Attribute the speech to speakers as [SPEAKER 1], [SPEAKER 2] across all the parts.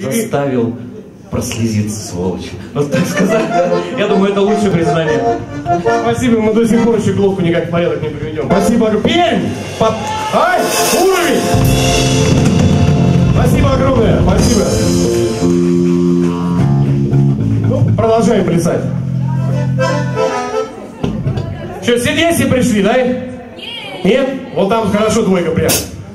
[SPEAKER 1] заставил прослезиться, сволочь. Вот так сказать, я думаю, это лучшее признание.
[SPEAKER 2] Спасибо, мы до сих пор еще глотку никак в порядок не приведем. Спасибо, Пермь! Ай, уровень! Спасибо огромное, спасибо. Ну, продолжаем плясать. Что, все 10 пришли, да? Нет? Вот там хорошо двойка прям.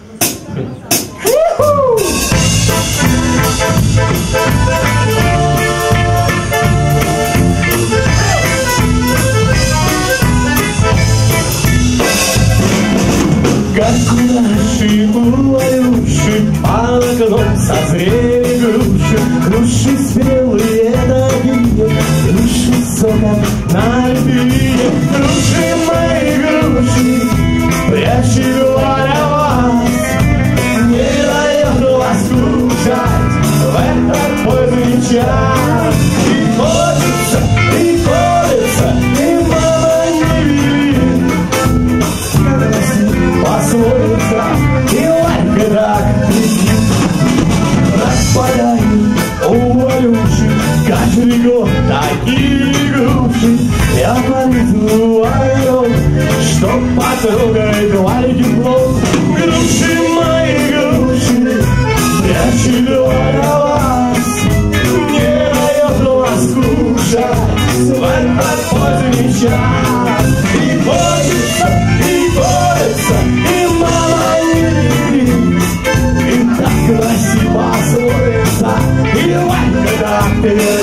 [SPEAKER 2] Как наши уловуши, под окном созрели груши, груши спелые на вине, груши соком на льдине, груши мои груши, прячу для вас, не дает вас скучать в этот поздний час. И ходится, и мама не велит, пословица, и лайка так распаляю у Валюши каждый год такие груши. Я полезу огород, чтоб потрогать маленький плод. Груши мои груши, прячу для вас, не дает вас кушать в этот поздний час. И хочется, и мама не видит, и так красиво смотрится, и лайка так